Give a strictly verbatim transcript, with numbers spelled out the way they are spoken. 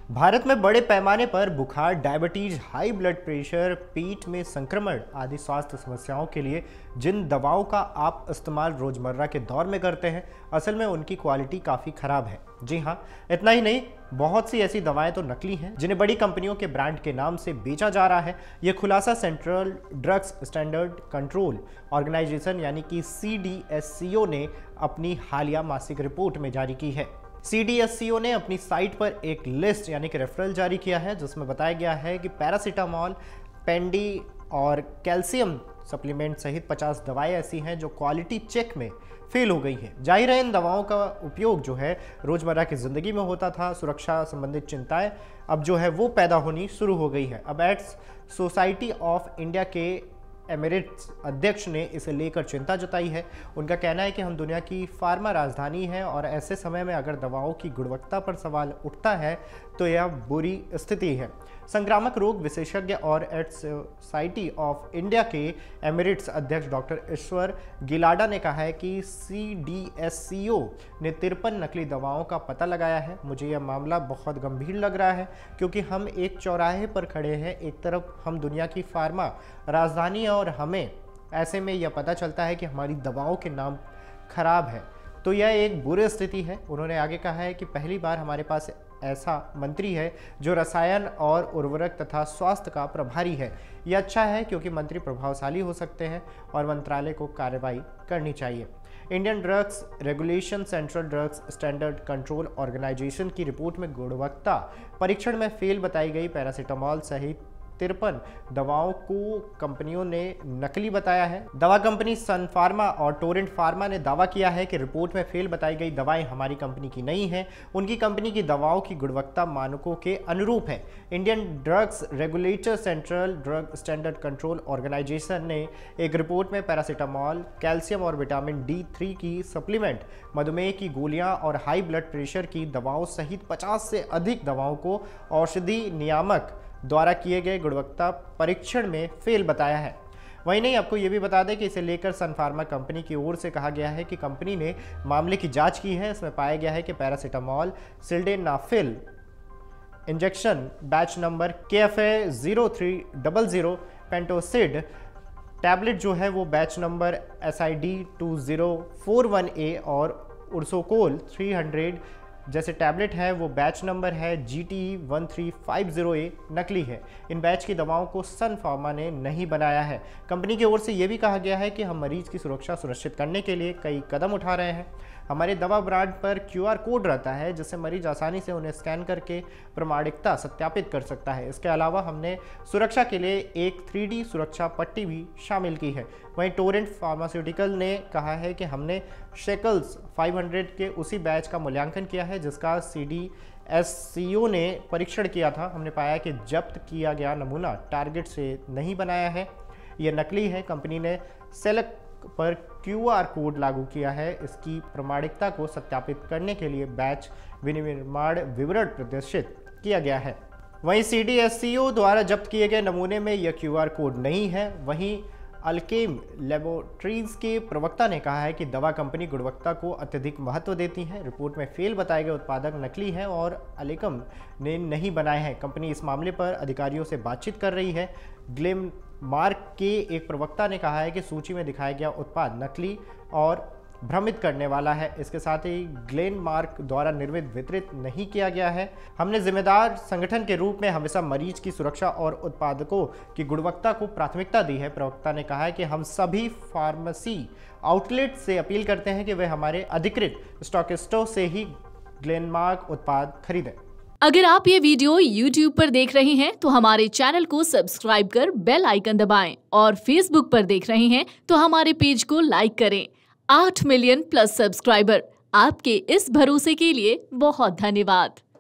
भारत में बड़े पैमाने पर बुखार, डायबिटीज, हाई ब्लड प्रेशर, पेट में संक्रमण आदि स्वास्थ्य समस्याओं के लिए जिन दवाओं का आप इस्तेमाल रोजमर्रा के दौर में करते हैं, असल में उनकी क्वालिटी काफ़ी खराब है। जी हाँ, इतना ही नहीं, बहुत सी ऐसी दवाएं तो नकली हैं जिन्हें बड़ी कंपनियों के ब्रांड के नाम से बेचा जा रहा है। यह खुलासा central drugs standard control organisation यानी कि सी डी एस सी ओ ने अपनी हालिया मासिक रिपोर्ट में जारी की है। सी डी एस सी ओ ने अपनी साइट पर एक लिस्ट यानी कि रेफरल जारी किया है, जिसमें बताया गया है कि पैरासीटामोल, पेंडी और कैल्शियम सप्लीमेंट सहित पचास दवाएं ऐसी हैं जो क्वालिटी चेक में फेल हो गई हैं। जाहिर है, इन दवाओं का उपयोग जो है रोजमर्रा की जिंदगी में होता था। सुरक्षा संबंधित चिंताएं अब जो है वो पैदा होनी शुरू हो गई है। अब एड्स सोसाइटी ऑफ इंडिया के एमिरेट्स अध्यक्ष ने इसे लेकर चिंता जताई है। उनका कहना है कि हम दुनिया की फार्मा राजधानी है और ऐसे समय में अगर दवाओं की गुणवत्ता पर सवाल उठता है तो यह बुरी स्थिति है। संक्रामक रोग विशेषज्ञ और एड्स सोसाइटी ऑफ इंडिया के एमिरेट्स अध्यक्ष डॉक्टर ईश्वर गिलाडा ने कहा है कि सी डी एस सी ओ ने तिरपन नकली दवाओं का पता लगाया है। मुझे यह मामला बहुत गंभीर लग रहा है क्योंकि हम एक चौराहे पर खड़े हैं। एक तरफ हम दुनिया की फार्मा राजधानी और हमें ऐसे में यह पता चलता है कि हमारी दवाओं के नाम खराब है, तो यह एक बुरी स्थिति है। उन्होंने आगे कहा है कि पहली बार हमारे पास ऐसा मंत्री है जो रसायन और उर्वरक तथा स्वास्थ्य का प्रभारी है। यह अच्छा है क्योंकि मंत्री प्रभावशाली हो सकते हैं और मंत्रालय को कार्रवाई करनी चाहिए। Indian drugs regulation central drugs standard control organisation की रिपोर्ट में गुणवत्ता परीक्षण में फेल बताई गई पैरासीटामोल सहित तिरपन दवाओं को कंपनियों ने नकली बताया है। दवा कंपनी सन फार्मा और टोरेंट फार्मा ने दावा किया है कि रिपोर्ट में फेल बताई गई दवाएं हमारी कंपनी की नहीं हैं। उनकी कंपनी की दवाओं की गुणवत्ता मानकों के अनुरूप है। Indian drugs regulator central drug standard control organisation ने एक रिपोर्ट में पैरासीटामोल, कैल्शियम और विटामिन डी थ्री की सप्लीमेंट, मधुमेह की गोलियां और हाई ब्लड प्रेशर की दवाओं सहित पचास से अधिक दवाओं को औषधि नियामक द्वारा किए गए गुणवत्ता परीक्षण में फेल बताया है। वहीं नहीं, आपको ये भी बता दें कि इसे लेकर सन फार्मा कंपनी की ओर से कहा गया है कि कंपनी ने मामले की जांच की है। इसमें पाया गया है कि paracetamol sildenafil injection batch number K F A zero three double zero, Pentocid tablet जो है वो batch number S I D two zero four one A और उर्सोकोल थ्री हंड्रेड जैसे टैबलेट है वो बैच नंबर है G T one three five zero A नकली है। इन बैच की दवाओं को सन फार्मा ने नहीं बनाया है। कंपनी की ओर से यह भी कहा गया है कि हम मरीज की सुरक्षा सुनिश्चित करने के लिए कई कदम उठा रहे हैं। हमारे दवा ब्रांड पर क्यू आर कोड रहता है जिससे मरीज आसानी से उन्हें स्कैन करके प्रमाणिकता सत्यापित कर सकता है। इसके अलावा हमने सुरक्षा के लिए एक थ्री डी सुरक्षा पट्टी भी शामिल की है। वहीं टोरेंट फार्मास्यूटिकल ने कहा है कि हमने शेकल्स फाइव हंड्रेड के उसी बैच का मूल्यांकन किया है जिसका सी डी एस सी ओ ने परीक्षण किया था। हमने पाया कि जब्त किया गया नमूना टारगेट से नहीं बनाया है, यह नकली है। कंपनी ने सेलेक्ट पर क्यू आर कोड लागू किया है। इसकी प्रमाणिकता को सत्यापित करने के लिए बैच विनिर्माण विवरण प्रदर्शित किया गया है। वहीं सी डी एस सी ओ द्वारा जब्त किए गए नमूने में यह क्यू आर कोड नहीं है। वहीं अल्केम लेबोरेटरीज के प्रवक्ता ने कहा है कि दवा कंपनी गुणवत्ता को अत्यधिक महत्व देती है। रिपोर्ट में फेल बताए गए उत्पादक नकली हैं और अल्केम ने नहीं बनाए हैं। कंपनी इस मामले पर अधिकारियों से बातचीत कर रही है। ग्लेम मार्क के एक प्रवक्ता ने कहा है कि सूची में दिखाया गया उत्पाद नकली और भ्रमित करने वाला है। इसके साथ ही ग्लेन मार्क द्वारा निर्मित वितरित नहीं किया गया है। हमने जिम्मेदार संगठन के रूप में हमेशा मरीज की सुरक्षा और उत्पादकों की गुणवत्ता को प्राथमिकता दी है। प्रवक्ता ने कहा है कि हम सभी फार्मेसी आउटलेट से अपील करते हैं कि वे हमारे अधिकृत स्टॉकिस्टों से ही ग्लेनमार्क उत्पाद खरीदें। अगर आप ये वीडियो यूट्यूब पर देख रहे हैं तो हमारे चैनल को सब्सक्राइब कर बेल आइकन दबाएं और फेसबुक पर देख रहे हैं तो हमारे पेज को लाइक करें। आठ मिलियन प्लस सब्सक्राइबर, आपके इस भरोसे के लिए बहुत धन्यवाद।